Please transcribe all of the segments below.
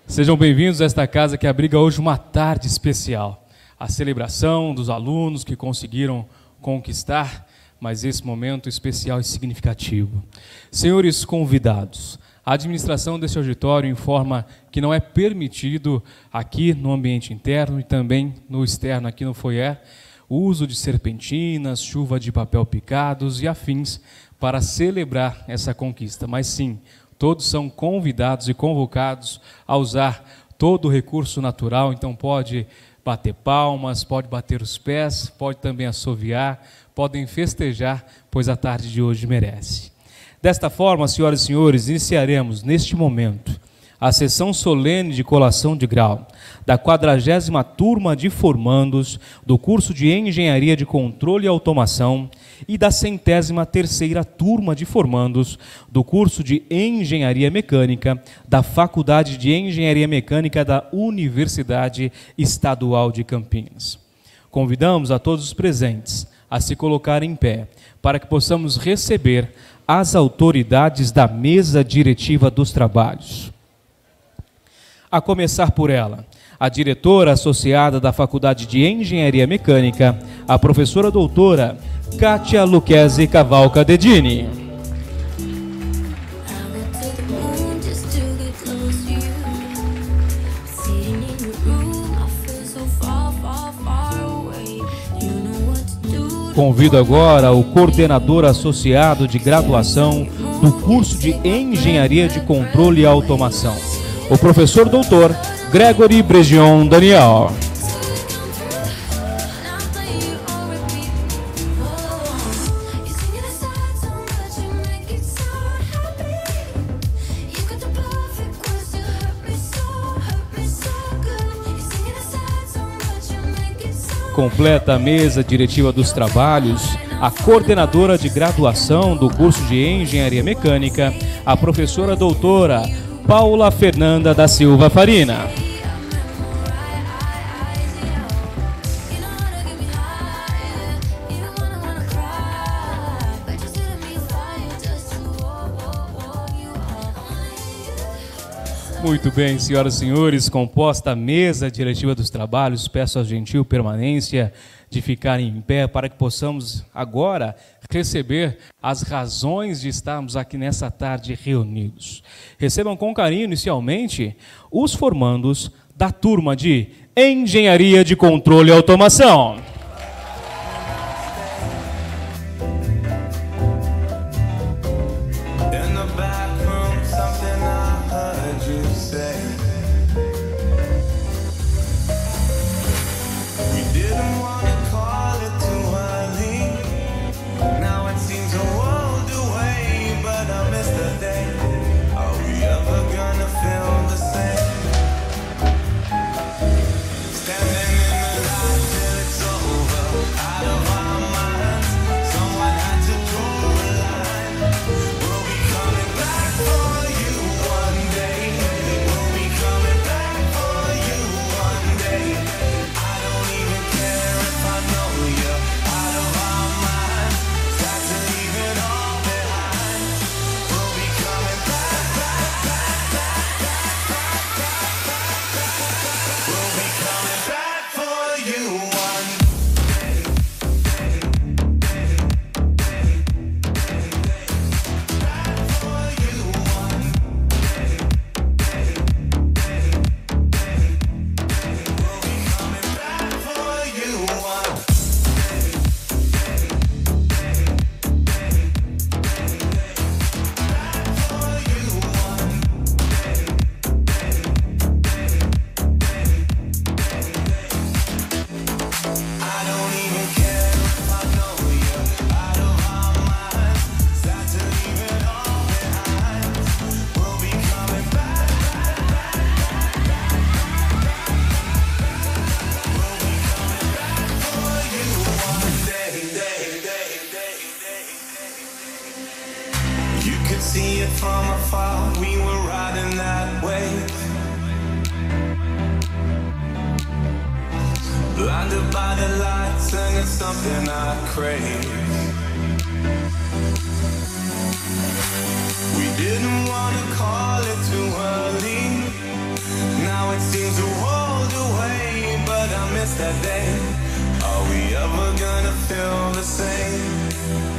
Sejam bem-vindos a esta casa que abriga hoje uma tarde especial. A celebração dos alunos que conseguiram conquistar, mas esse momento especial e significativo. Senhores convidados, a administração desse auditório informa que não é permitido aqui no ambiente interno e também no externo, aqui no foyer, o uso de serpentinas, chuva de papel picados e afins para celebrar essa conquista. Mas sim, todos são convidados e convocados a usar todo o recurso natural, então pode bater palmas, pode bater os pés, pode também assoviar, podem festejar, pois a tarde de hoje merece. Desta forma, senhoras e senhores, iniciaremos neste momento a sessão solene de colação de grau da 40ª turma de formandos do curso de Engenharia de Controle e Automação e da 103ª turma de formandos do curso de Engenharia Mecânica da Faculdade de Engenharia Mecânica da Universidade Estadual de Campinas. Convidamos a todos os presentes a se colocarem em pé para que possamos receber as autoridades da mesa diretiva dos trabalhos. A começar por ela, a diretora associada da Faculdade de Engenharia Mecânica, a professora doutora Kátia Lucchesi Cavalca Dedini. Convido agora o coordenador associado de graduação do curso de Engenharia de Controle e Automação, o professor doutor Gregory Bregion Daniel. Completa a mesa diretiva dos trabalhos a coordenadora de graduação do curso de Engenharia Mecânica, a professora doutora Paula Fernanda da Silva Farina. Muito bem, senhoras e senhores, composta a mesa diretiva dos trabalhos, peço a gentil permanência de ficarem em pé para que possamos agora receber as razões de estarmos aqui nessa tarde reunidos. Recebam com carinho, inicialmente, os formandos da turma de Engenharia de Controle e Automação. We didn't want to call it too early. yesterday. Are we ever gonna feel the same?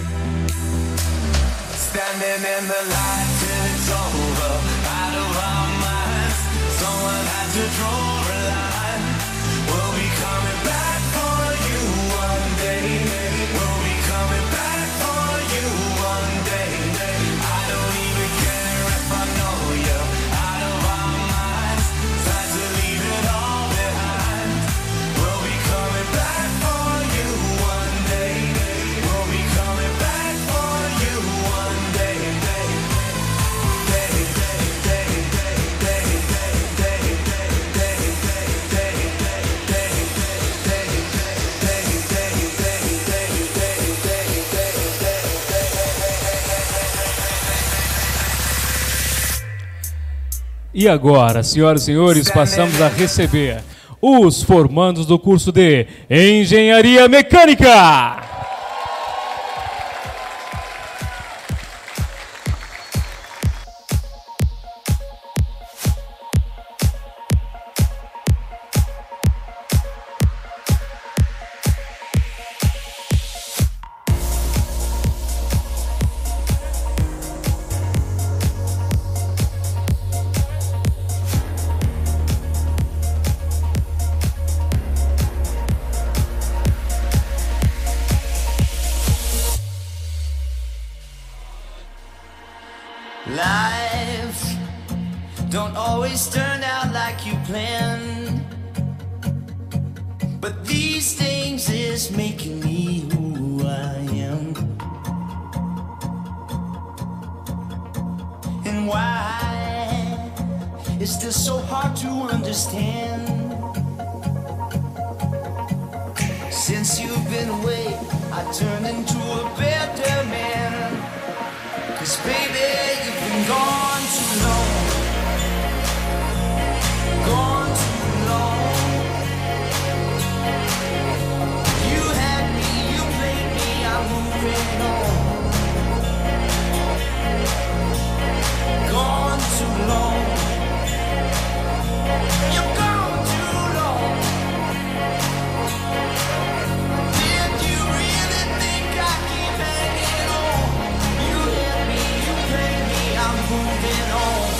Standing in the light till it's over, out of our minds. Someone had to draw a line. We'll be coming back for you one day. We'll be coming back for you one day. I don't even care if I know you out of our minds. Time to leave it all behind. We'll be coming back for you one day. We'll be coming back for you one day. E agora, senhoras e senhores, passamos a receber os formandos do curso de Engenharia Mecânica. Life don't always turn out like you planned, but these things is making me who I am. And why is this so hard to understand? Since you've been away, I turned into a better man. 'Cause baby, you've been gone too long. Gone too long. You had me, you played me, I'm moving on. Gone too long. You're gone too long. Did you really think I keep hanging on? You had me, you played me, I'm moving on.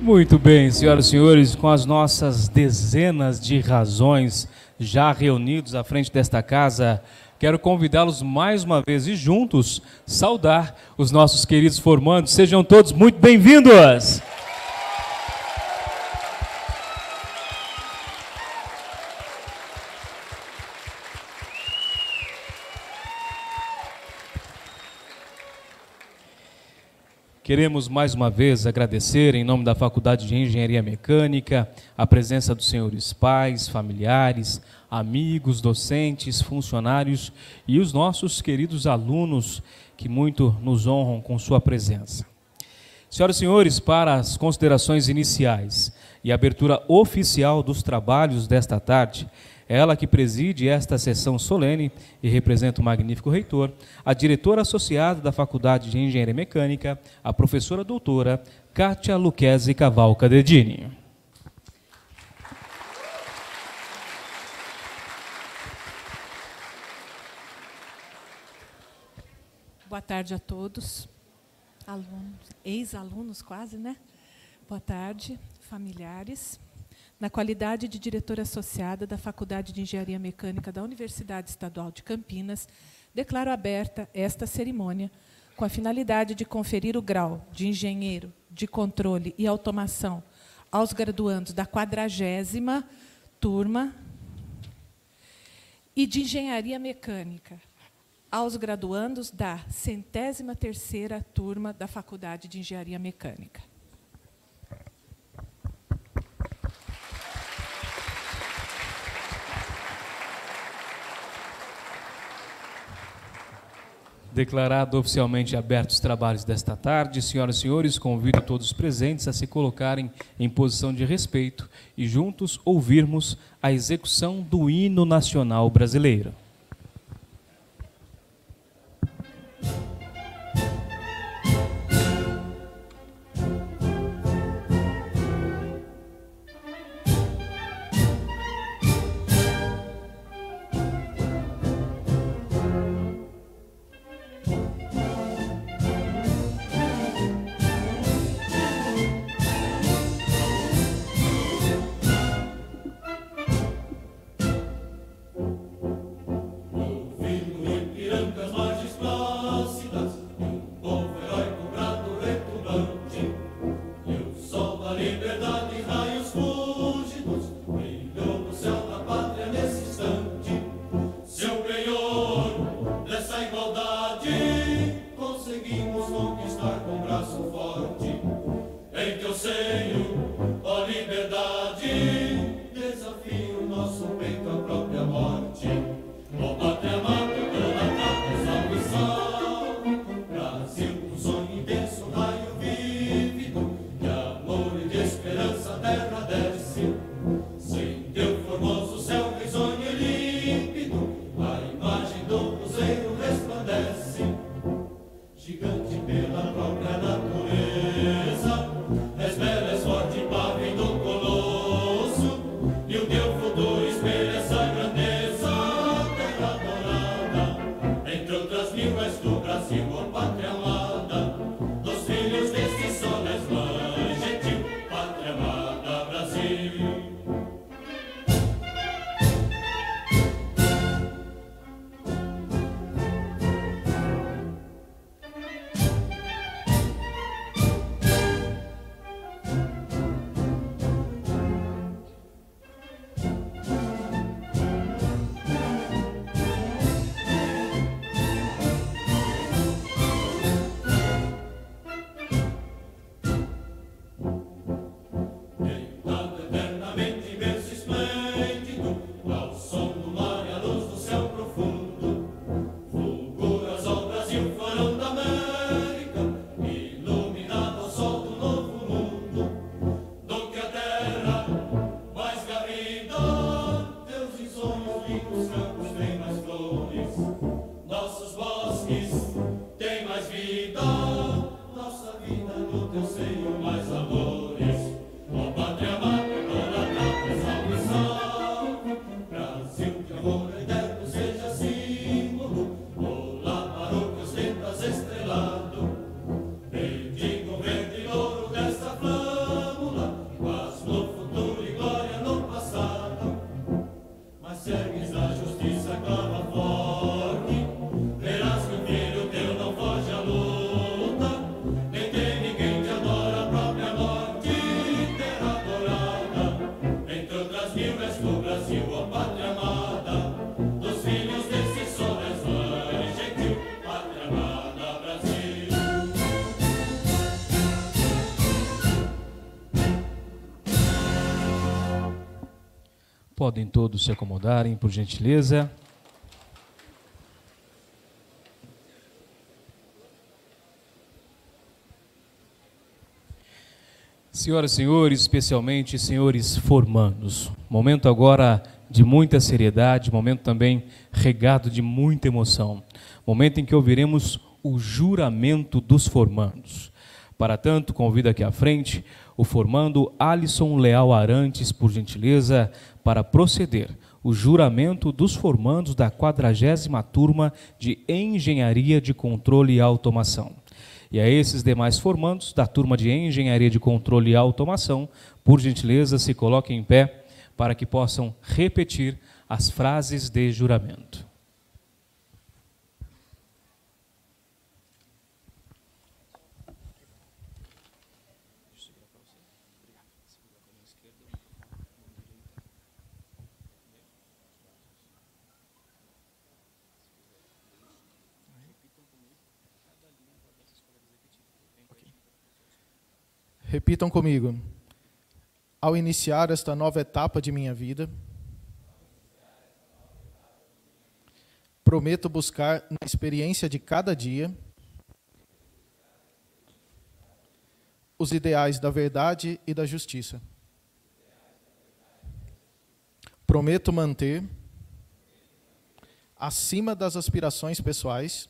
Muito bem, senhoras e senhores, com as nossas dezenas de razões já reunidos à frente desta casa, quero convidá-los mais uma vez e juntos saudar os nossos queridos formandos. Sejam todos muito bem-vindos! Queremos mais uma vez agradecer, em nome da Faculdade de Engenharia Mecânica, a presença dos senhores pais, familiares, amigos, docentes, funcionários e os nossos queridos alunos que muito nos honram com sua presença. Senhoras e senhores, para as considerações iniciais e abertura oficial dos trabalhos desta tarde, ela que preside esta sessão solene e representa o magnífico reitor, a diretora associada da Faculdade de Engenharia Mecânica, a professora doutora Kátia Lucchesi Cavalca Dedini. Boa tarde a todos, alunos, ex-alunos quase, né? Boa tarde, familiares. Na qualidade de diretora associada da Faculdade de Engenharia Mecânica da Universidade Estadual de Campinas, declaro aberta esta cerimônia com a finalidade de conferir o grau de engenheiro de controle e automação aos graduandos da 40ª turma e de engenharia mecânica aos graduandos da 103ª turma da Faculdade de Engenharia Mecânica. Declarado oficialmente abertos os trabalhos desta tarde, senhoras e senhores, convido todos os presentes a se colocarem em posição de respeito e juntos ouvirmos a execução do hino nacional brasileiro. Bendigo verde louro desta flâmula, Podem todos se acomodarem, por gentileza. Senhoras e senhores, especialmente senhores formandos, momento agora de muita seriedade, momento também regado de muita emoção, momento em que ouviremos o juramento dos formandos. Para tanto, convido aqui à frente o formando Alisson Leal Arantes, por gentileza, para proceder o juramento dos formandos da 40ª turma de Engenharia de Controle e Automação. E a esses demais formandos da turma de Engenharia de Controle e Automação, por gentileza, se coloquem em pé para que possam repetir as frases de juramento. Repitam comigo. Ao iniciar esta nova etapa de minha vida, prometo buscar na experiência de cada dia os ideais da verdade e da justiça. Prometo manter, acima das aspirações pessoais,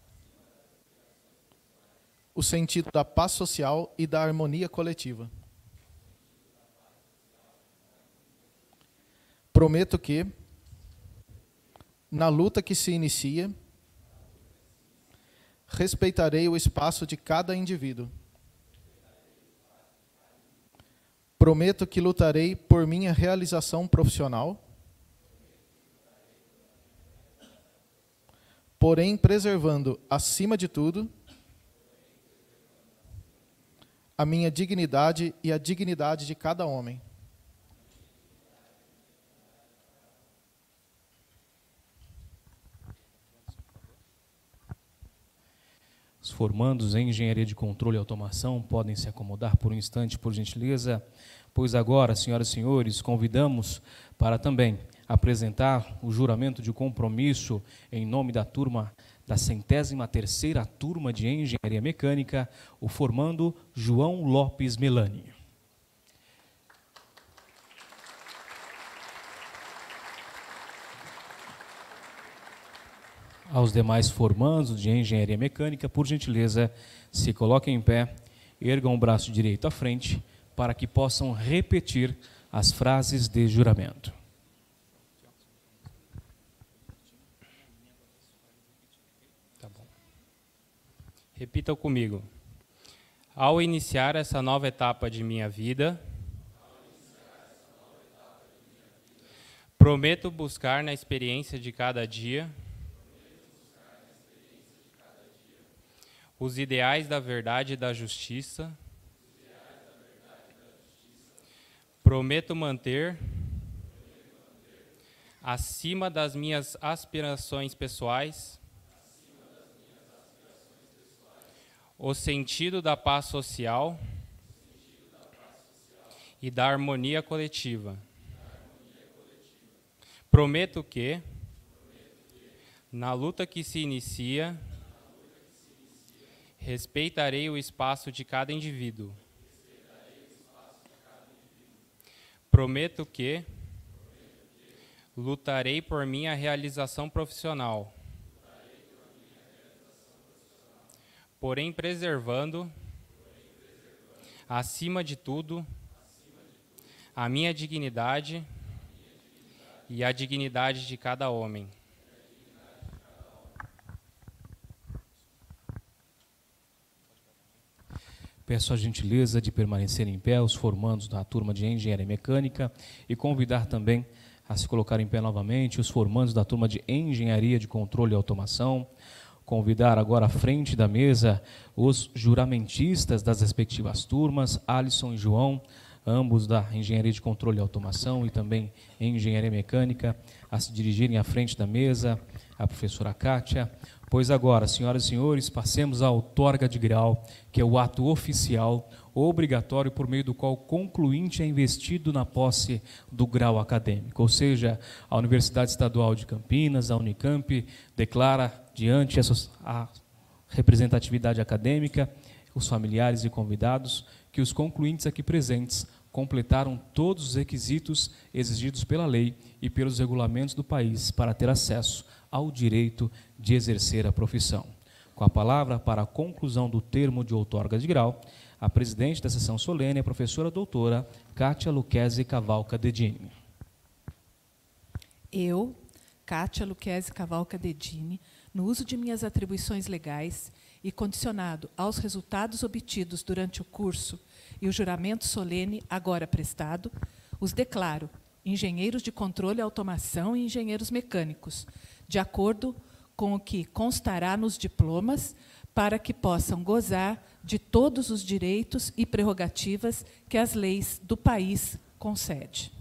o sentido da paz social e da harmonia coletiva. Prometo que, na luta que se inicia, respeitarei o espaço de cada indivíduo. Prometo que lutarei por minha realização profissional, porém preservando, acima de tudo, a minha dignidade e a dignidade de cada homem. Os formandos em Engenharia de Controle e Automação podem se acomodar por um instante, por gentileza, pois agora, senhoras e senhores, convidamos para também apresentar o juramento de compromisso em nome da turma da 103ª turma de Engenharia Mecânica, o formando João Lopes Melani. Aos demais formandos de Engenharia Mecânica, por gentileza, se coloquem em pé, ergam o braço direito à frente, para que possam repetir as frases de juramento. Repitam comigo. Ao iniciar essa nova etapa de minha vida, prometo buscar na experiência de cada dia os ideais da verdade e da justiça. Prometo manter, acima das minhas aspirações pessoais, o sentido da paz social e da harmonia coletiva. Prometo que, na luta que se inicia, respeitarei o espaço de cada indivíduo. Prometo que lutarei por minha realização profissional, porém preservando, acima de tudo, a minha dignidade e a dignidade de cada homem. Peço a gentileza de permanecer em pé os formandos da turma de Engenharia Mecânica e convidar também a se colocar em pé novamente os formandos da turma de Engenharia de Controle e Automação. Convidar agora à frente da mesa os juramentistas das respectivas turmas, Alisson e João, ambos da Engenharia de Controle e Automação e também Engenharia Mecânica, a se dirigirem à frente da mesa, a professora Kátia. Pois agora, senhoras e senhores, passemos à outorga de grau, que é o ato oficial, obrigatório, por meio do qual o concluinte é investido na posse do grau acadêmico. Ou seja, a Universidade Estadual de Campinas, a Unicamp, declara diante a representatividade acadêmica, os familiares e convidados, que os concluintes aqui presentes completaram todos os requisitos exigidos pela lei e pelos regulamentos do país para ter acesso ao direito de exercer a profissão. Com a palavra para a conclusão do termo de outorga de grau, a presidente da sessão solene, a professora doutora Kátia Lucchesi Cavalca Dedini. Eu, Kátia Lucchesi Cavalca Dedini, no uso de minhas atribuições legais e condicionado aos resultados obtidos durante o curso e o juramento solene agora prestado, os declaro engenheiros de controle e automação e engenheiros mecânicos, de acordo com o que constará nos diplomas, para que possam gozar de todos os direitos e prerrogativas que as leis do país concedem.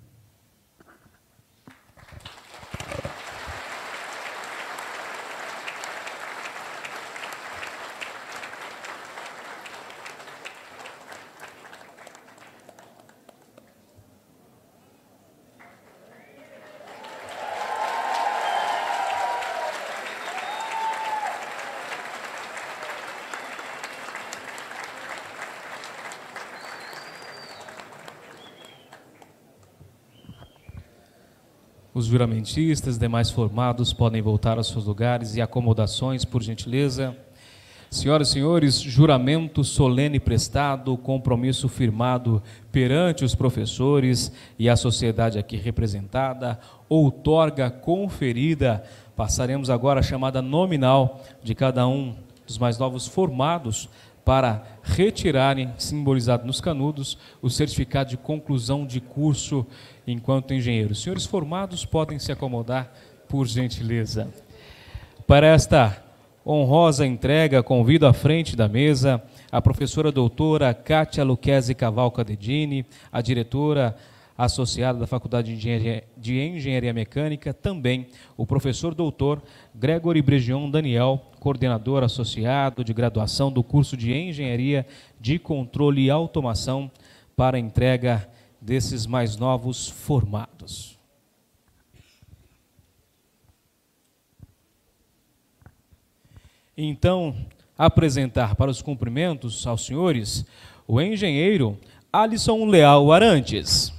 Os juramentistas, demais formados, podem voltar aos seus lugares e acomodações, por gentileza. Senhoras e senhores, juramento solene prestado, compromisso firmado perante os professores e a sociedade aqui representada, outorga conferida. Passaremos agora a chamada nominal de cada um dos mais novos formados para retirarem, simbolizado nos canudos, o certificado de conclusão de curso enquanto engenheiros. Senhores formados podem se acomodar, por gentileza. Para esta honrosa entrega, convido à frente da mesa a professora doutora Kátia Lucchesi Cavalca Dedini, a diretora associada da Faculdade de Engenharia Mecânica, também o professor doutor Gregory Bregion Daniel, coordenador associado de graduação do curso de Engenharia de Controle e Automação, para a entrega desses mais novos formados. Então, apresentar para os cumprimentos aos senhores o engenheiro Alisson Leal Arantes.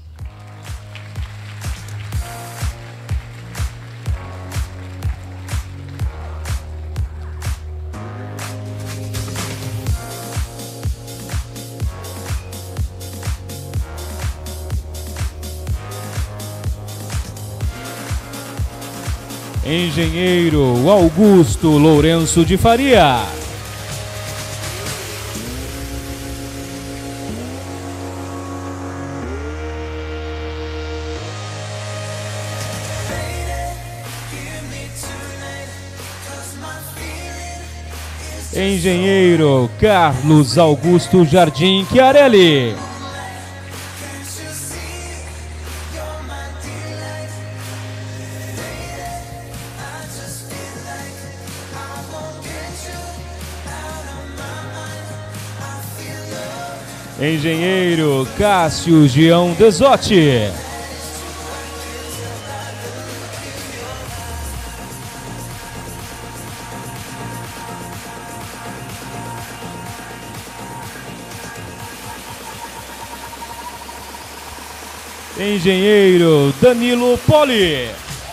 Engenheiro Augusto Lourenço de Faria. Engenheiro Carlos Augusto Jardim Chiarelli. Engenheiro Cássio Gião Desotti. Engenheiro Danilo Poli.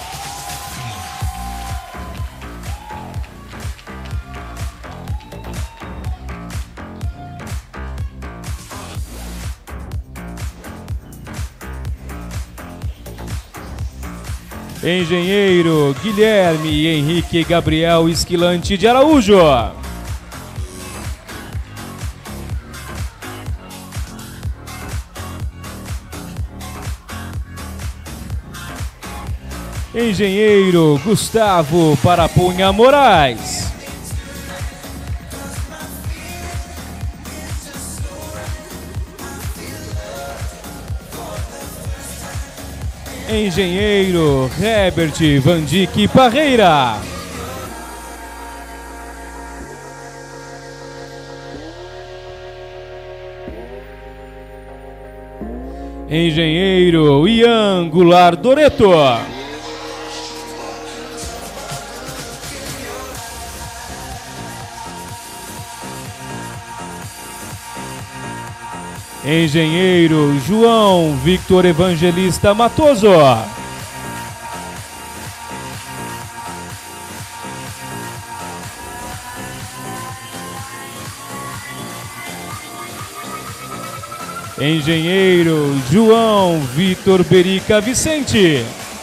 Engenheiro Guilherme Henrique Gabriel Esquilante de Araújo. Engenheiro Gustavo Parapunha Moraes. Engenheiro Herbert Vandique Parreira. Engenheiro Ian Goulart Doreto. Engenheiro João Victor Evangelista Matoso. Engenheiro João Vitor Berica Vicente.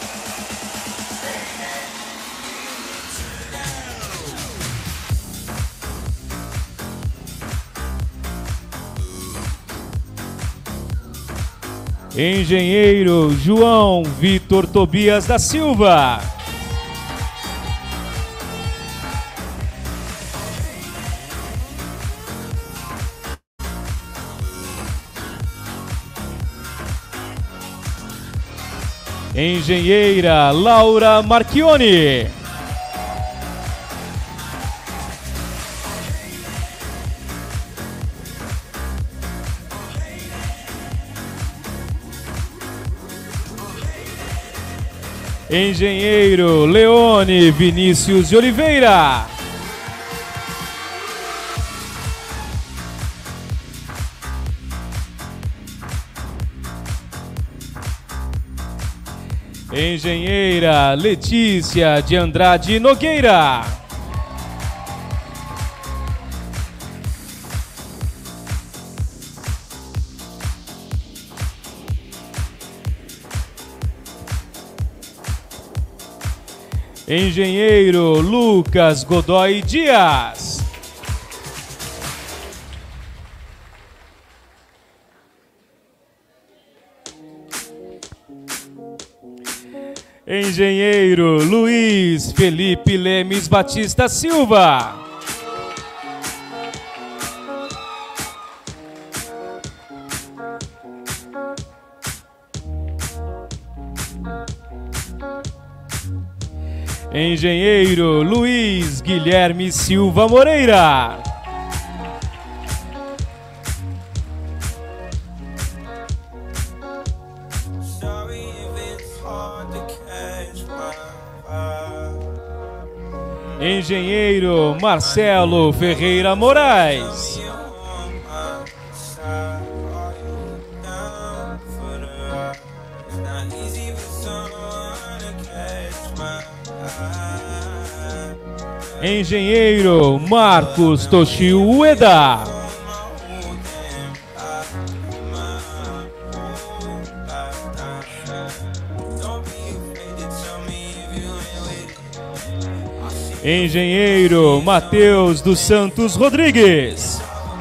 Engenheiro João Vitor Tobias da Silva. Engenheira Laura Marchioni. Engenheiro Leone Vinícius de Oliveira. Engenheira Letícia de Andrade Nogueira. Engenheiro Lucas Godoy Dias. Engenheiro Luiz Felipe Lemes Batista Silva. Engenheiro Luiz Guilherme Silva Moreira. Engenheiro Marcelo Ferreira Moraes. Engenheiro Marcos Toshio Ueda. Engenheiro Matheus dos Santos Rodrigues.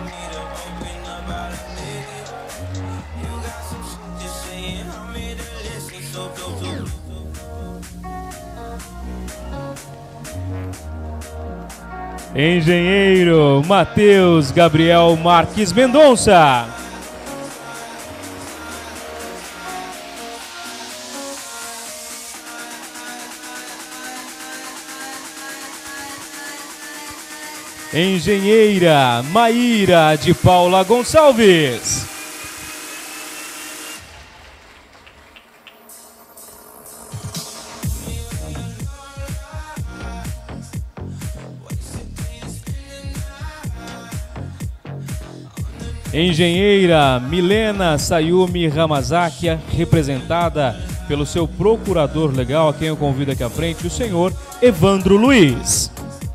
Engenheiro Matheus Gabriel Marques Mendonça. Engenheira Maíra de Paula Gonçalves. Engenheira Milena Sayumi Ramazaki, representada pelo seu procurador legal, a quem eu convido aqui à frente, o senhor Evandro Luiz.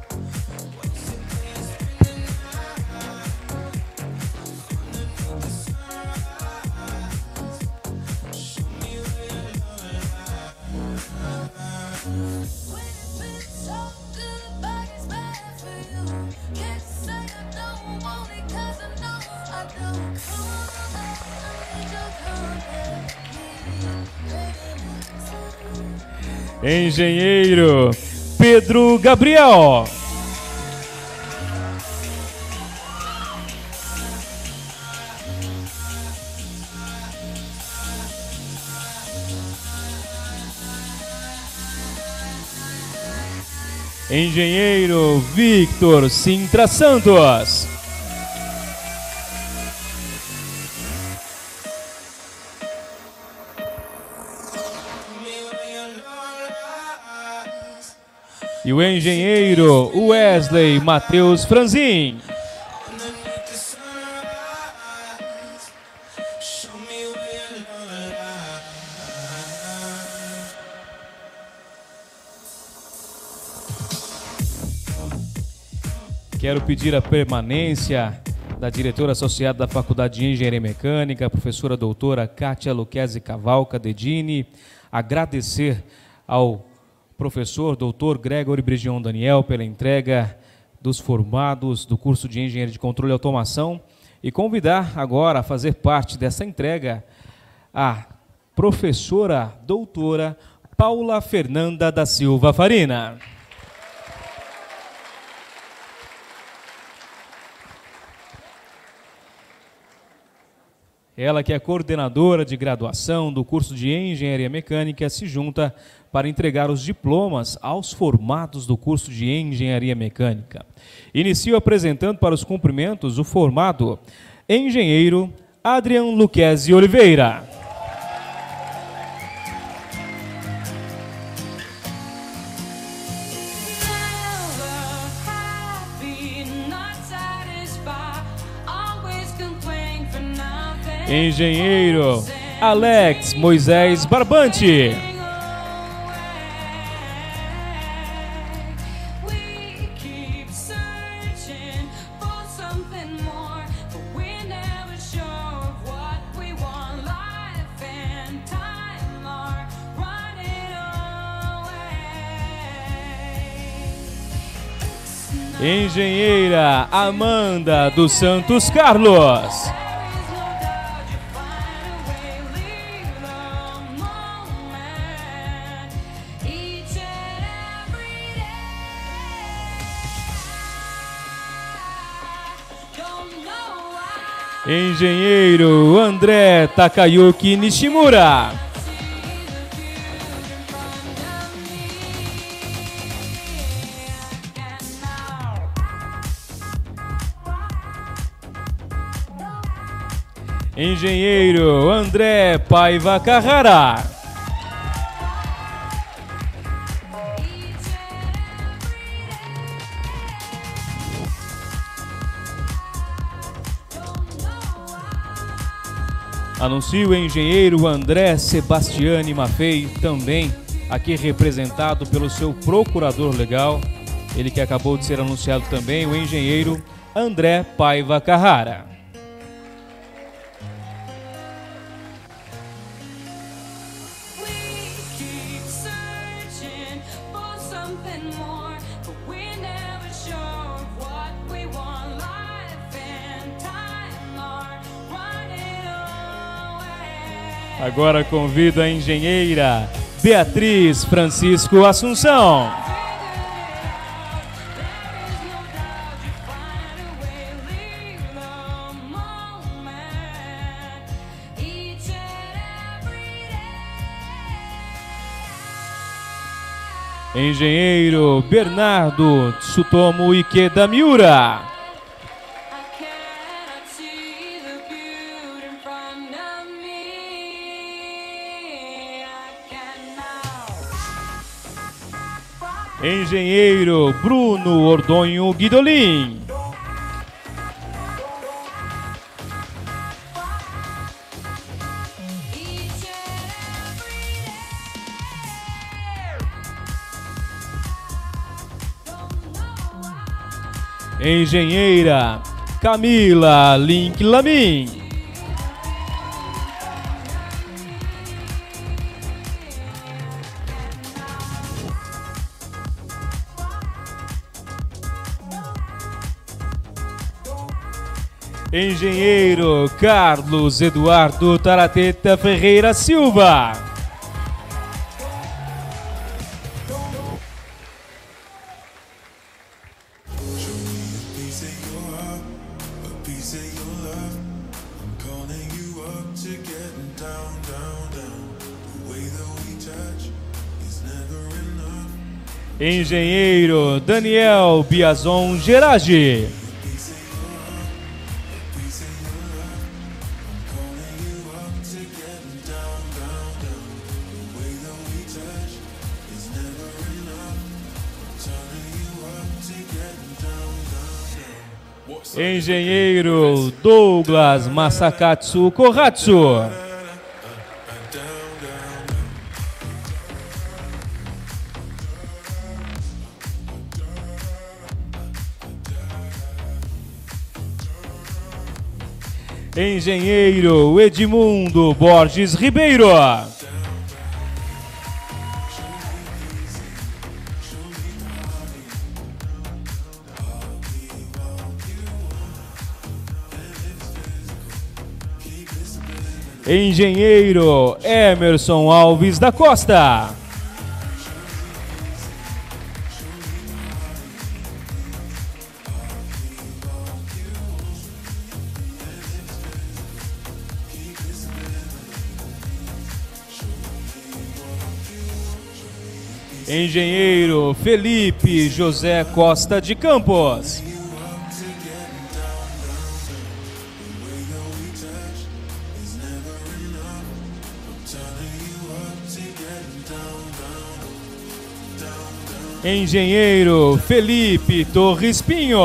Engenheiro Pedro Gabriel. Engenheiro Victor Sintra Santos. E o engenheiro Wesley Matheus Franzin. Quero pedir a permanência da diretora associada da Faculdade de Engenharia Mecânica, a professora doutora Kátia Lucchesi Cavalca Dedini, agradecer ao professor doutor Gregory Brigion Daniel pela entrega dos formados do curso de Engenharia de Controle e Automação e convidar agora a fazer parte dessa entrega a professora doutora Paula Fernanda da Silva Farina. Ela, que é coordenadora de graduação do curso de Engenharia Mecânica, se junta para entregar os diplomas aos formados do curso de Engenharia Mecânica. Inicio apresentando para os cumprimentos o formado engenheiro Adrian Lucchesi Oliveira. Engenheiro Alex Moisés Barbante. Engenheira Amanda dos Santos Carlos. Engenheiro André Takayuki Nishimura. Engenheiro André Paiva Carrara. Anuncio o engenheiro André Sebastiani Maffei, também aqui representado pelo seu procurador legal, ele que acabou de ser anunciado também, o engenheiro André Paiva Carrara. Agora convido a engenheira Beatriz Francisco Assunção. Engenheiro Bernardo Tsutomu Ikeda Miura. Engenheiro Bruno Ordonho Guidolin. Engenheira Camila Link Lamin. Engenheiro Carlos Eduardo Tarateta Ferreira Silva. Engenheiro Daniel Biazon Gerage. Engenheiro Douglas Masakatsu Kohatsu. Engenheiro Edmundo Borges Ribeiro. Engenheiro Emerson Alves da Costa. Engenheiro Felipe José Costa de Campos. Engenheiro Felipe Torres Pinho.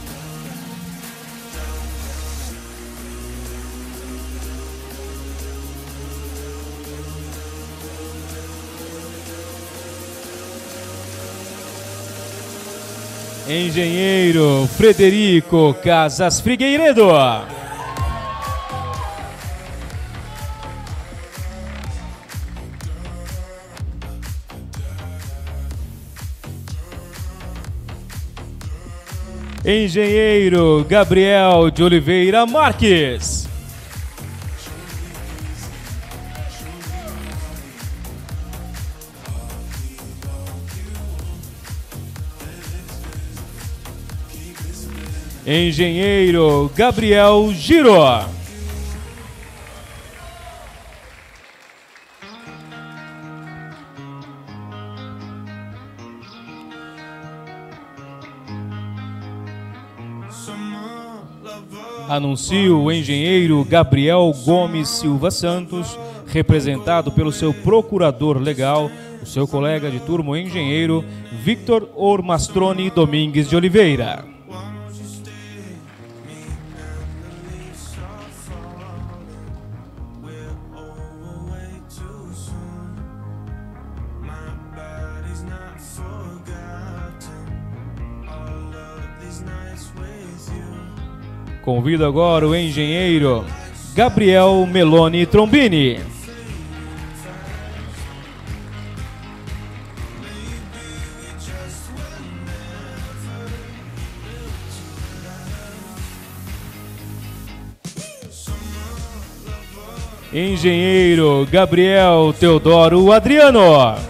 Engenheiro Frederico Casas Figueiredo. Engenheiro Gabriel de Oliveira Marques. Engenheiro Gabriel Giro. Anuncio o engenheiro Gabriel Gomes Silva Santos, representado pelo seu procurador legal, o seu colega de turma, o engenheiro Victor Ormastroni Domingues de Oliveira. Convido agora o engenheiro Gabriel Meloni Trombini. Engenheiro Gabriel Teodoro Adriano.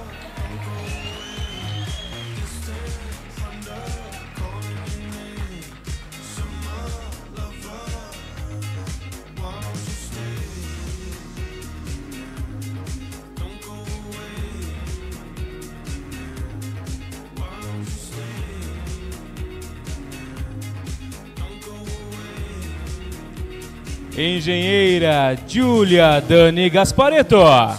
Engenheira Júlia Dani Gasparetto.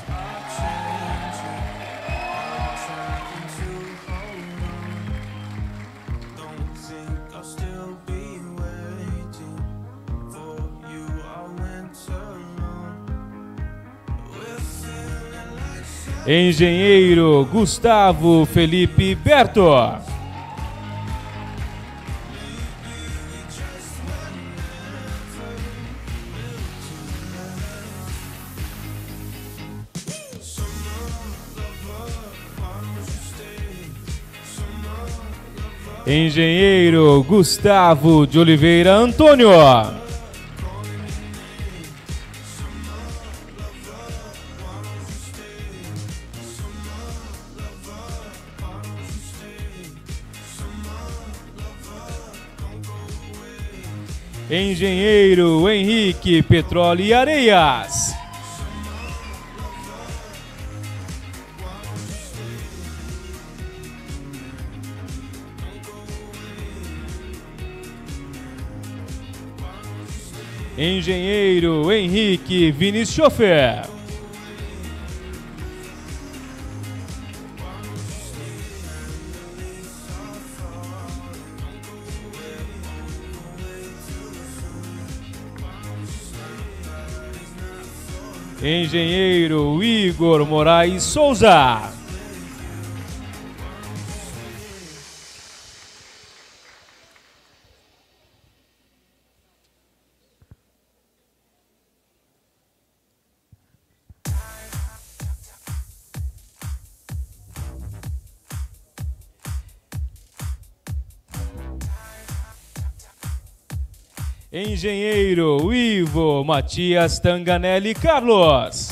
Engenheiro Gustavo Felipe Berto. Engenheiro Gustavo de Oliveira Antônio. Engenheiro Henrique Petróleo e Areias. Engenheiro Henrique Vinischofer. Engenheiro Igor Moraes Souza. Engenheiro Ivo Matias Tanganelli Carlos.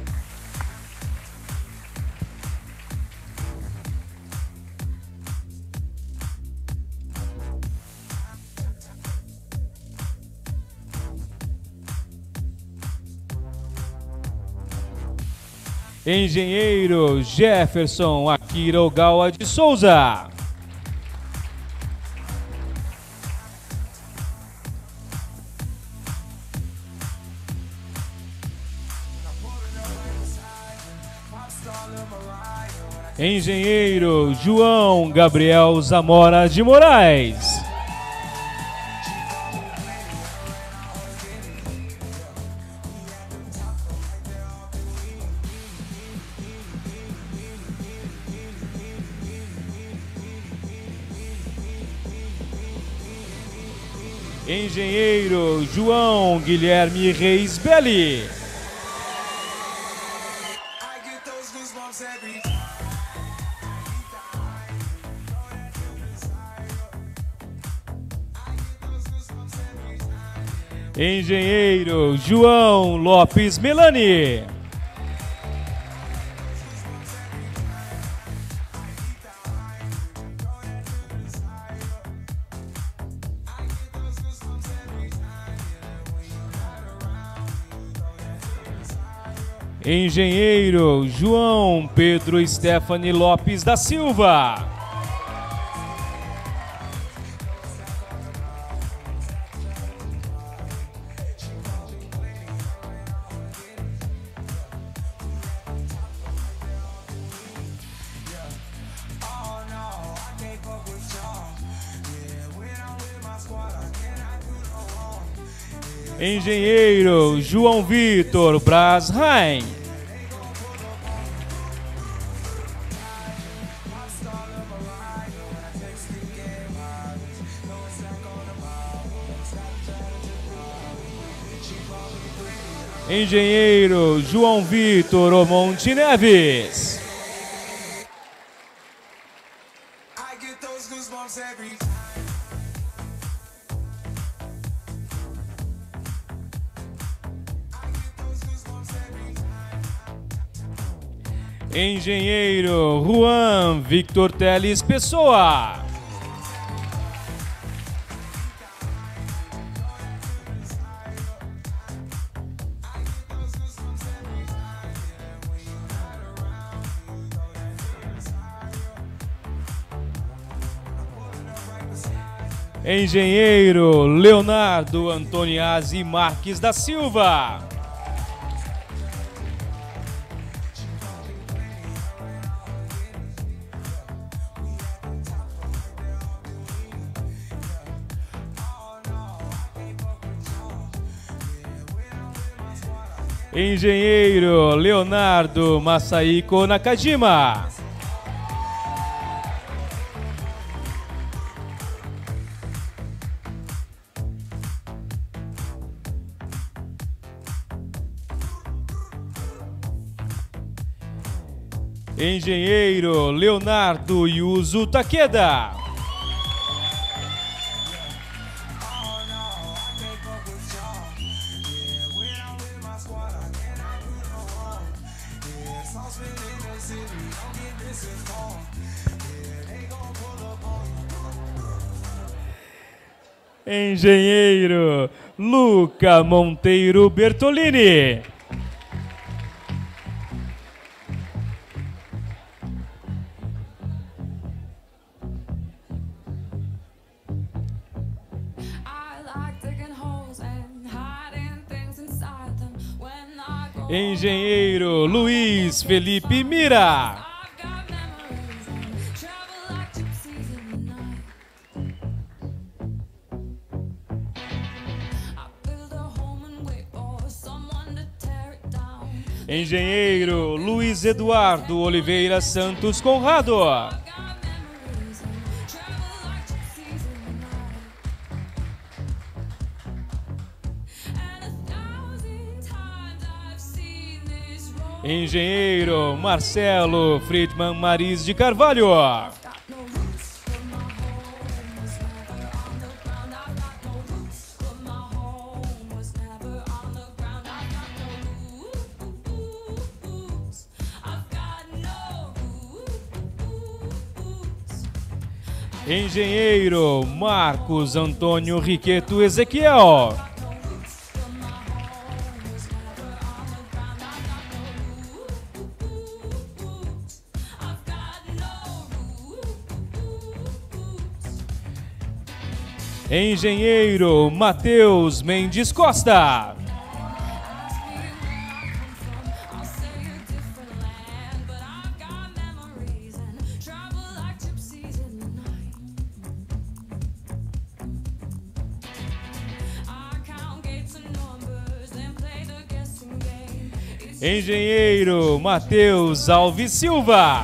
Engenheiro Jefferson Akira Ogawa de Souza. Engenheiro João Gabriel Zamora de Moraes. Engenheiro João Guilherme Reis Belli. Engenheiro João Lopes Melani. Engenheiro João Pedro Stephanie Lopes da Silva. Engenheiro João Vitor Braz Rain. Engenheiro João Vitor Omonte Neves. Engenheiro Juan Victor Teles Pessoa. Engenheiro Leonardo Antoniazzi Marques da Silva. Engenheiro Leonardo Masahiko Nakajima. Engenheiro Leonardo Yuzo Takeda. Engenheiro Luca Monteiro Bertolini. I like digging holes and hiding Engenheiro Luiz Felipe Mira. Engenheiro Luiz Eduardo Oliveira Santos Conrado. Engenheiro Marcelo Friedman Mariz de Carvalho. Engenheiro Marcos Antônio Riqueto Ezequiel. Engenheiro Matheus Mendes Costa. Engenheiro Matheus Alves Silva.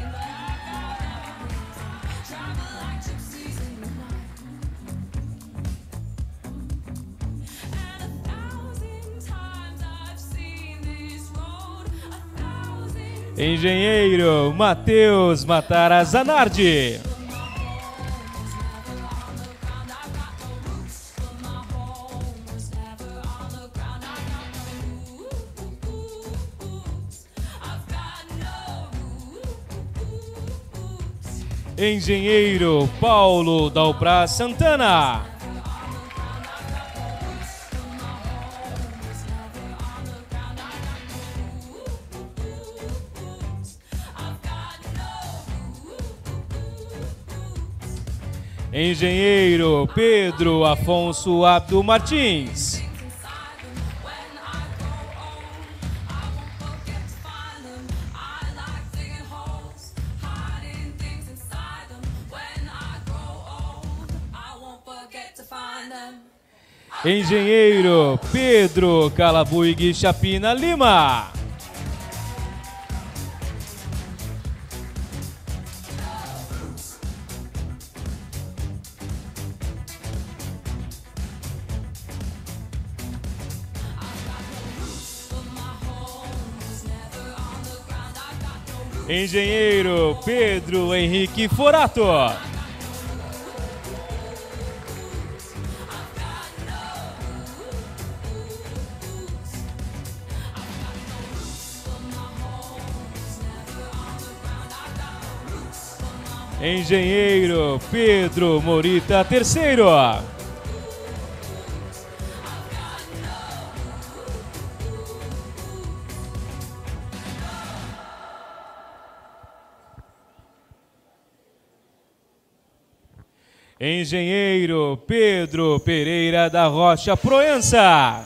Engenheiro Matheus Matara Zanardi. Engenheiro Paulo Dalbras Santana. Engenheiro Pedro Afonso Abdo Martins. Engenheiro Pedro Calabuig Chapina Lima. Engenheiro Pedro Henrique Forato. Engenheiro Pedro Morita III. Engenheiro Pedro Pereira da Rocha Proença.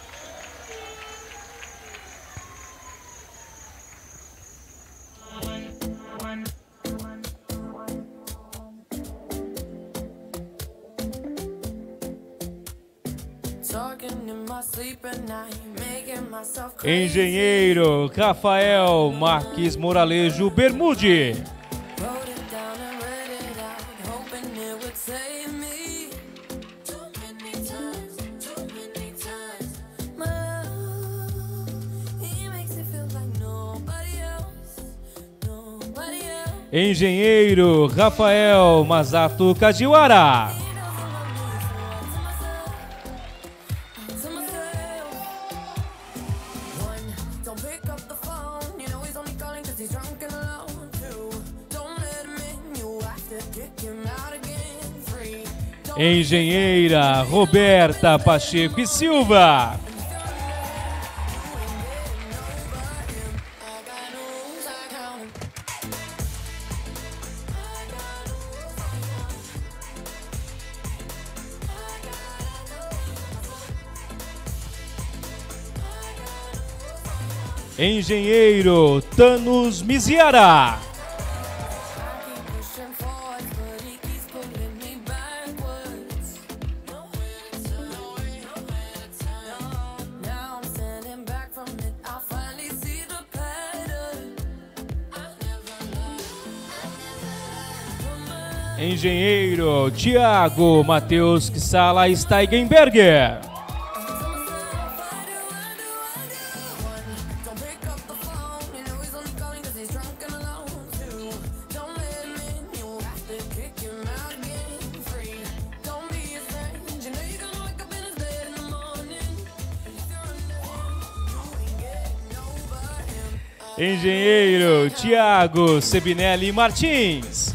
Engenheiro Rafael Marques Moralejo Bermude. Engenheiro Rafael Masato Kajiwara. Engenheira Roberta Pacheco e Silva. Engenheiro Thanos Miziara. Engenheiro Tiago Matheus Kissala Steigenberger. Engenheiro Tiago Sebinelli Martins.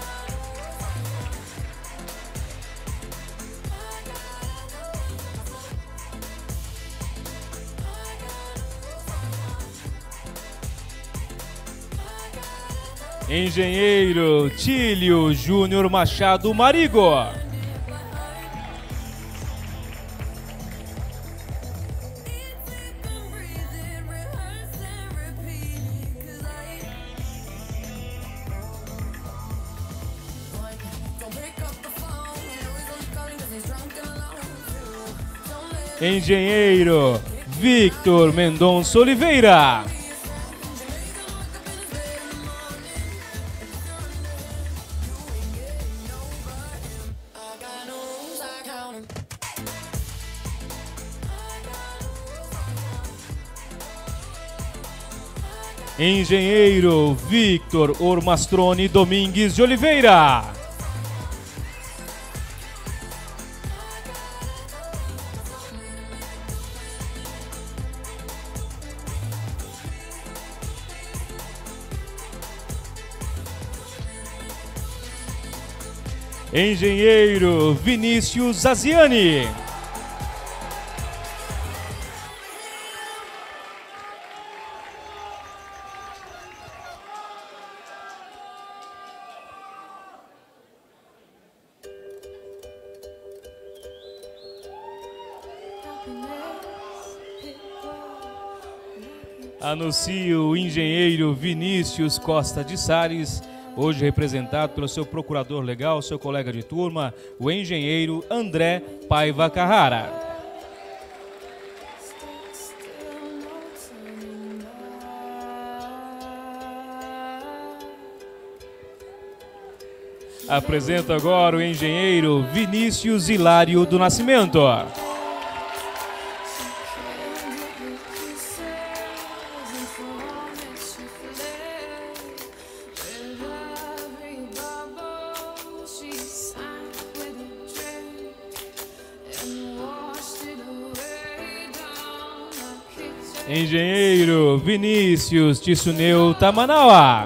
Engenheiro Tílio Júnior Machado Marigo. Engenheiro Victor Mendonça Oliveira. Engenheiro Victor Ormastrone Domingues de Oliveira. Engenheiro Vinícius Aziani. Anuncio o engenheiro Vinícius Costa de Salles, hoje representado pelo seu procurador legal, seu colega de turma, o engenheiro André Paiva Carrara. Apresento agora o engenheiro Vinícius Hilário do Nascimento. Engenheiro Vinícius Tissuneu Tamanawa.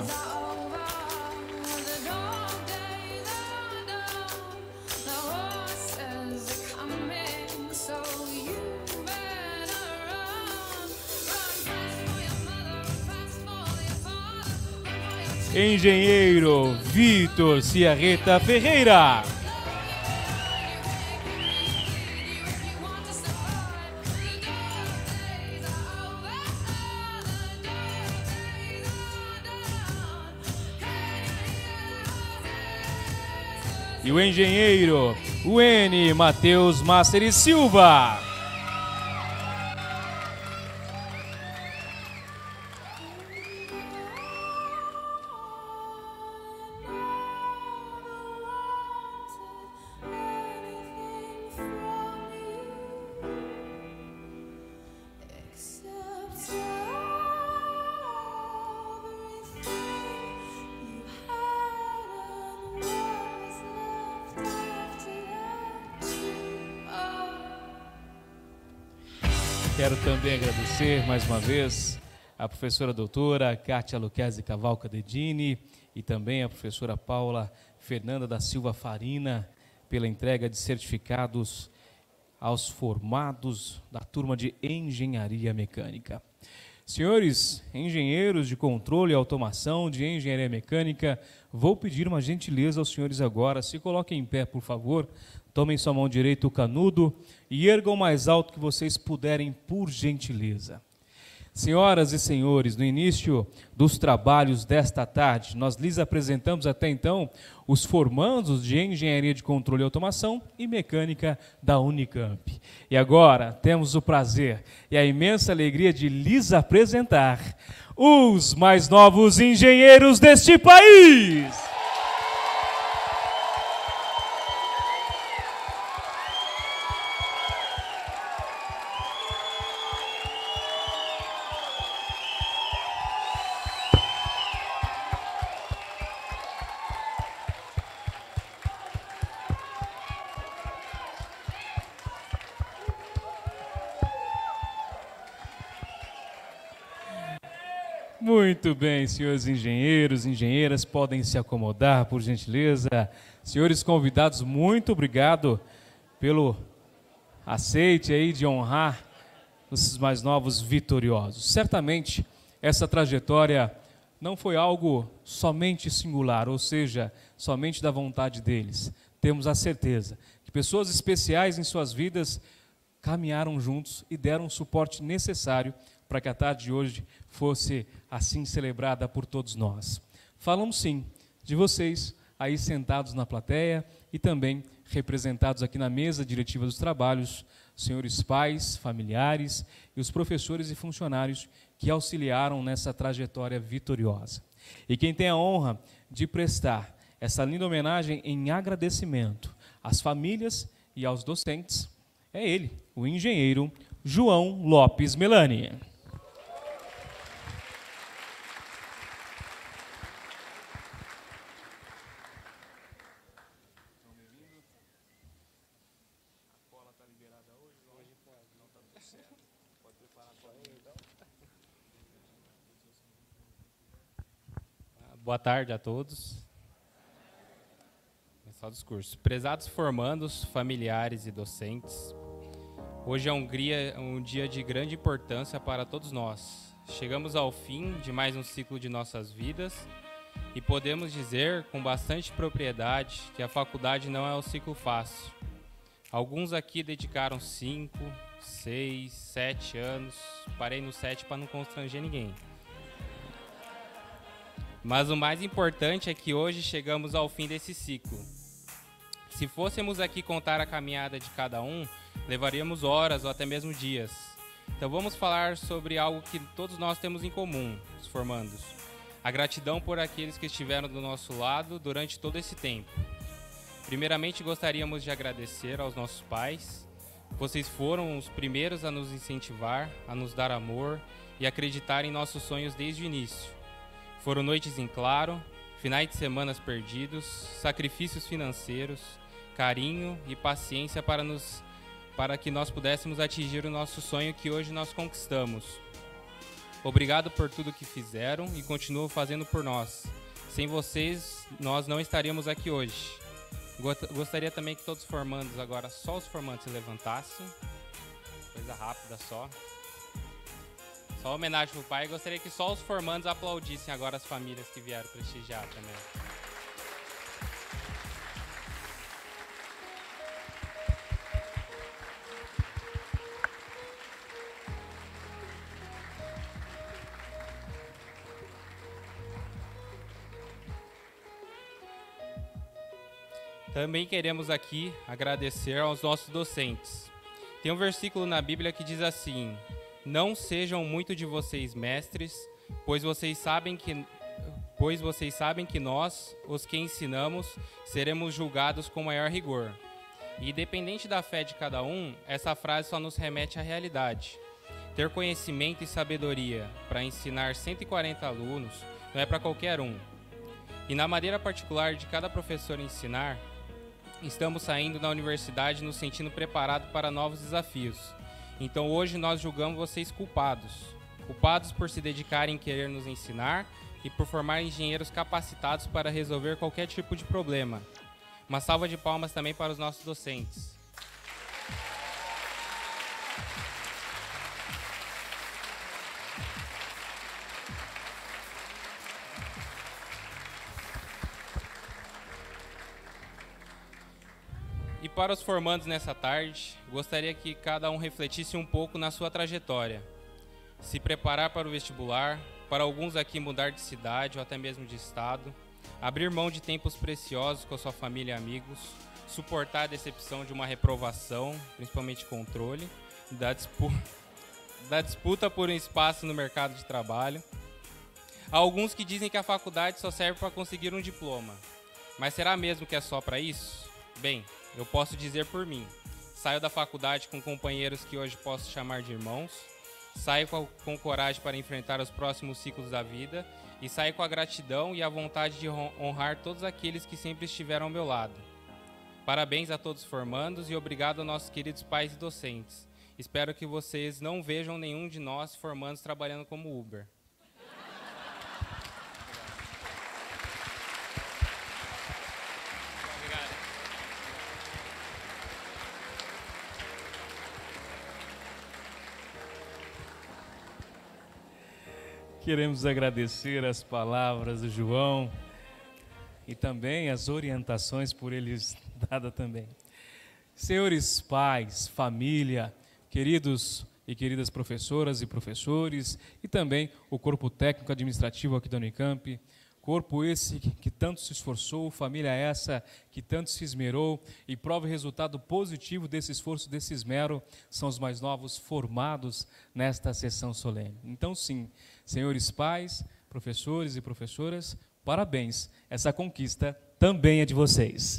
Engenheiro Vitor Ciarreta Ferreira. E o engenheiro Wene Matheus Masseri Silva. Quero também agradecer mais uma vez a professora doutora Kátia Luquezzi Cavalca Dedini e também a professora Paula Fernanda da Silva Farina pela entrega de certificados aos formados da turma de Engenharia Mecânica. Senhores engenheiros de controle e automação de Engenharia Mecânica, vou pedir uma gentileza aos senhores agora, se coloquem em pé, por favor, tomem sua mão direita o canudo e ergam o mais alto que vocês puderem, por gentileza. Senhoras e senhores, no início dos trabalhos desta tarde, nós lhes apresentamos até então os formandos de Engenharia de Controle e Automação e Mecânica da Unicamp. E agora temos o prazer e a imensa alegria de lhes apresentar os mais novos engenheiros deste país! Muito bem, senhores engenheiros, engenheiras, podem se acomodar, por gentileza. Senhores convidados, muito obrigado pelo aceite aí de honrar os mais novos vitoriosos. Certamente, essa trajetória não foi algo somente singular, ou seja, somente da vontade deles. Temos a certeza que pessoas especiais em suas vidas caminharam juntos e deram o suporte necessário para que a tarde de hoje fosse assim celebrada por todos nós. Falamos sim de vocês aí sentados na plateia e também representados aqui na mesa diretiva dos trabalhos, senhores pais, familiares e os professores e funcionários que auxiliaram nessa trajetória vitoriosa. E quem tem a honra de prestar essa linda homenagem em agradecimento às famílias e aos docentes é ele, o engenheiro João Lopes Melani. Boa tarde a todos. Começar o discurso. Prezados formandos, familiares e docentes, hoje é um dia de grande importância para todos nós. Chegamos ao fim de mais um ciclo de nossas vidas e podemos dizer com bastante propriedade que a faculdade não é um ciclo fácil. Alguns aqui dedicaram 5, 6, 7 anos, parei no 7 para não constranger ninguém. Mas o mais importante é que hoje chegamos ao fim desse ciclo. Se fôssemos aqui contar a caminhada de cada um, levaríamos horas ou até mesmo dias. Então vamos falar sobre algo que todos nós temos em comum, os formandos. A gratidão por aqueles que estiveram do nosso lado durante todo esse tempo. Primeiramente gostaríamos de agradecer aos nossos pais. Vocês foram os primeiros a nos incentivar, a nos dar amor e acreditar em nossos sonhos desde o início. Foram noites em claro, finais de semanas perdidos, sacrifícios financeiros, carinho e paciência para que nós pudéssemos atingir o nosso sonho que hoje nós conquistamos. Obrigado por tudo que fizeram e continuam fazendo por nós. Sem vocês, nós não estaríamos aqui hoje. Gostaria também que todos os formandos, agora só os formandos se levantassem. Coisa rápida só. Só homenagem pro pai, gostaria que só os formandos aplaudissem agora as famílias que vieram prestigiar também. Também queremos aqui agradecer aos nossos docentes. Tem um versículo na Bíblia que diz assim: não sejam muito de vocês mestres, pois vocês sabem que nós, os que ensinamos, seremos julgados com maior rigor. E independente da fé de cada um, essa frase só nos remete à realidade. Ter conhecimento e sabedoria para ensinar 140 alunos não é para qualquer um. E na maneira particular de cada professor ensinar, estamos saindo da universidade nos sentindo preparados para novos desafios. Então hoje nós julgamos vocês culpados por se dedicarem em querer nos ensinar e por formar engenheiros capacitados para resolver qualquer tipo de problema. Uma salva de palmas também para os nossos docentes. E para os formandos nessa tarde, gostaria que cada um refletisse um pouco na sua trajetória. se preparar para o vestibular, para alguns aqui mudar de cidade ou até mesmo de estado, abrir mão de tempos preciosos com a sua família e amigos, suportar a decepção de uma reprovação, principalmente controle, da disputa por um espaço no mercado de trabalho. Há alguns que dizem que a faculdade só serve para conseguir um diploma. Mas será mesmo que é só para isso? Bem, eu posso dizer por mim. Saio da faculdade com companheiros que hoje posso chamar de irmãos, saio com coragem para enfrentar os próximos ciclos da vida e saio com a gratidão e a vontade de honrar todos aqueles que sempre estiveram ao meu lado. Parabéns a todos os formandos e obrigado aos nossos queridos pais e docentes. Espero que vocês não vejam nenhum de nós formandos trabalhando como Uber. Queremos agradecer as palavras do João e também as orientações por eles dadas também. Senhores pais, família, queridos e queridas professoras e professores e também o corpo técnico administrativo aqui da Unicamp, corpo esse que tanto se esforçou, família essa que tanto se esmerou e prova o resultado positivo desse esforço, desse esmero, são os mais novos formados nesta sessão solene. Então, sim, senhores pais, professores e professoras, parabéns, essa conquista também é de vocês.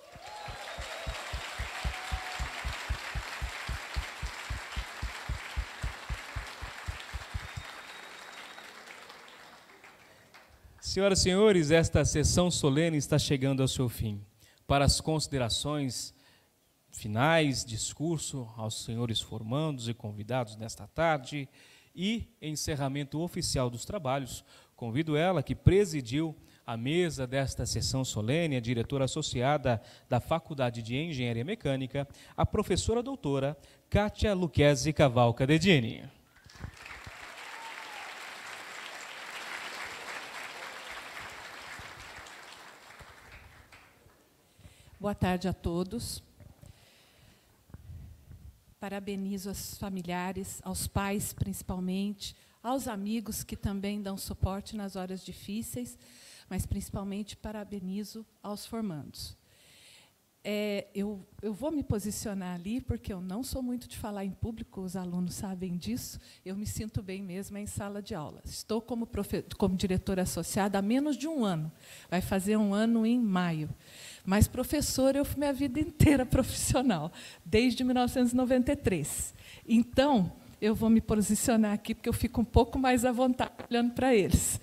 Senhoras e senhores, esta sessão solene está chegando ao seu fim. Para as considerações finais, discurso aos senhores formandos e convidados nesta tarde e encerramento oficial dos trabalhos, convido ela que presidiu a mesa desta sessão solene, a diretora associada da Faculdade de Engenharia Mecânica, a professora doutora Kátia Lucchesi Cavalca Dedini. Boa tarde a todos. Parabenizo aos familiares, aos pais principalmente, aos amigos que também dão suporte nas horas difíceis, mas principalmente parabenizo aos formandos. Eu vou me posicionar ali, porque eu não sou muito de falar em público, os alunos sabem disso, eu me sinto bem mesmo em sala de aula. Estou como diretora associada há menos de um ano, vai fazer um ano em maio. Mas professora eu fui minha vida inteira profissional, desde 1993. Então, eu vou me posicionar aqui, porque eu fico um pouco mais à vontade olhando para eles.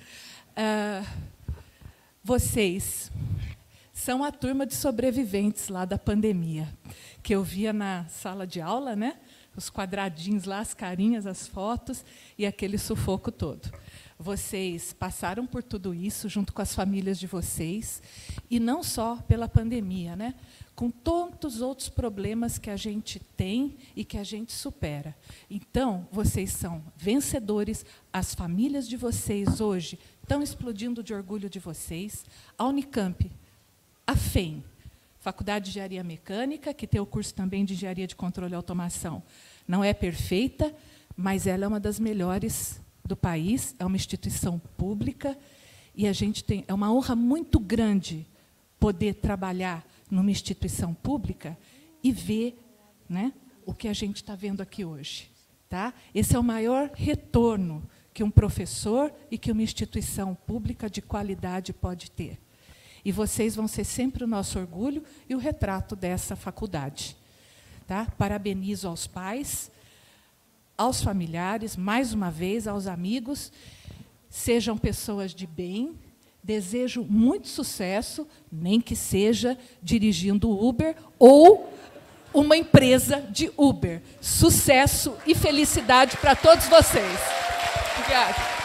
Vocês são a turma de sobreviventes lá da pandemia, que eu via na sala de aula, né? Os quadradinhos lá, as carinhas, as fotos e aquele sufoco todo. Vocês passaram por tudo isso junto com as famílias de vocês, e não só pela pandemia, né? Com tantos outros problemas que a gente tem e que a gente supera. Então, vocês são vencedores, as famílias de vocês hoje estão explodindo de orgulho de vocês. A Unicamp, a FEM, Faculdade de Engenharia Mecânica, que tem o curso também de Engenharia de Controle e Automação, não é perfeita, mas ela é uma das melhores do país, é uma instituição pública, e a gente é uma honra muito grande poder trabalhar numa instituição pública e ver, né, o que a gente está vendo aqui hoje. Tá? Esse é o maior retorno que um professor e que uma instituição pública de qualidade pode ter. E vocês vão ser sempre o nosso orgulho e o retrato dessa faculdade. Tá? Parabenizo aos pais, aos familiares, mais uma vez, aos amigos. Sejam pessoas de bem. Desejo muito sucesso, nem que seja dirigindo Uber ou uma empresa de Uber. Sucesso e felicidade para todos vocês. Obrigada.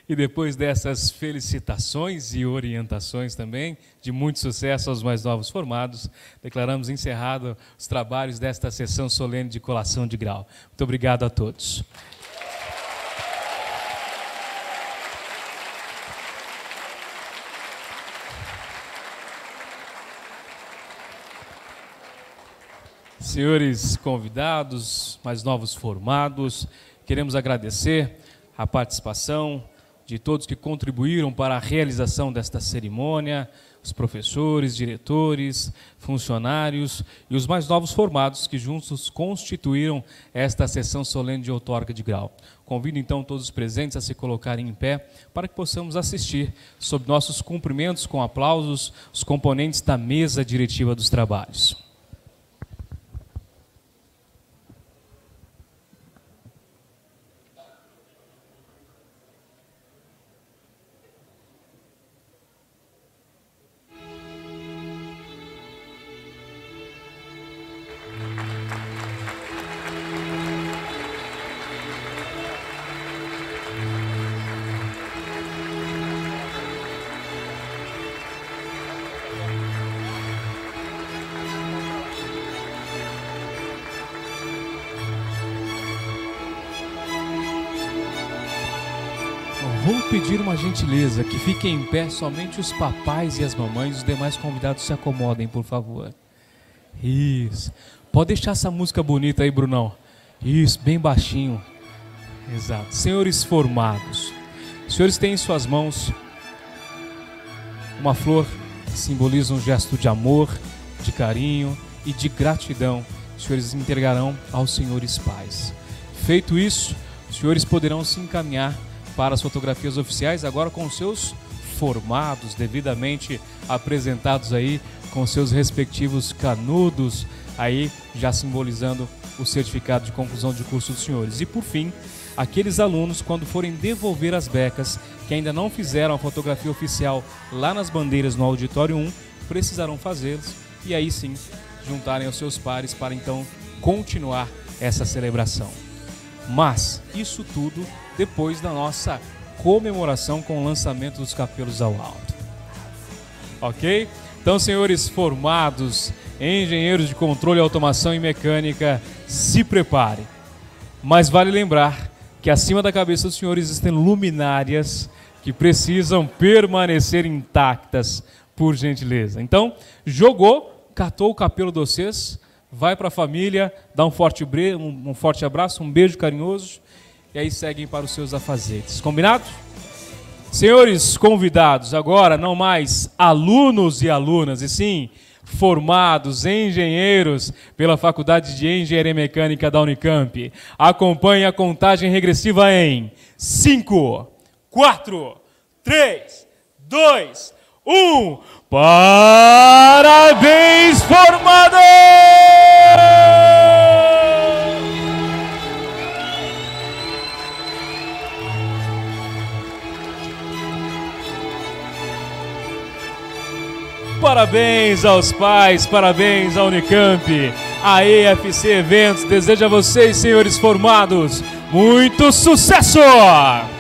E depois dessas felicitações e orientações também, de muito sucesso aos mais novos formados, declaramos encerrado os trabalhos desta sessão solene de colação de grau. Muito obrigado a todos. Senhores convidados, mais novos formados, queremos agradecer a participação de todos que contribuíram para a realização desta cerimônia, os professores, diretores, funcionários e os mais novos formados que juntos constituíram esta sessão solene de outorga de grau. Convido então todos os presentes a se colocarem em pé para que possamos assistir, sob nossos cumprimentos com aplausos, os componentes da mesa diretiva dos trabalhos. Vou pedir uma gentileza, que fiquem em pé somente os papais e as mamães, os demais convidados se acomodem, por favor. Isso. Pode deixar essa música bonita aí, Brunão. Isso, bem baixinho. Exato. Senhores formados, os senhores têm em suas mãos uma flor que simboliza um gesto de amor, de carinho e de gratidão. Os senhores entregarão aos senhores pais. Feito isso, os senhores poderão se encaminhar para as fotografias oficiais, agora com seus formados devidamente apresentados aí, com seus respectivos canudos, aí já simbolizando o certificado de conclusão de curso dos senhores. E por fim, aqueles alunos, quando forem devolver as becas, que ainda não fizeram a fotografia oficial lá nas bandeiras no auditório 1, precisarão fazê-los e aí sim juntarem aos seus pares para então continuar essa celebração. Mas isso tudo depois da nossa comemoração com o lançamento dos capelos ao alto. Ok? Então, senhores formados, engenheiros de controle, automação e mecânica, se preparem. Mas vale lembrar que acima da cabeça dos senhores existem luminárias que precisam permanecer intactas, por gentileza. Então, jogou, catou o capelo de vocês, vai para a família, dá um forte abraço, um beijo carinhoso, e aí seguem para os seus afazeres. Combinado? Senhores convidados, agora não mais alunos e alunas, e sim formados engenheiros pela Faculdade de Engenharia Mecânica da Unicamp. Acompanhe a contagem regressiva em 5, 4, 3, 2, 1. Parabéns, formados! Parabéns aos pais, parabéns à Unicamp. A EFC Eventos deseja a vocês, senhores formados, muito sucesso!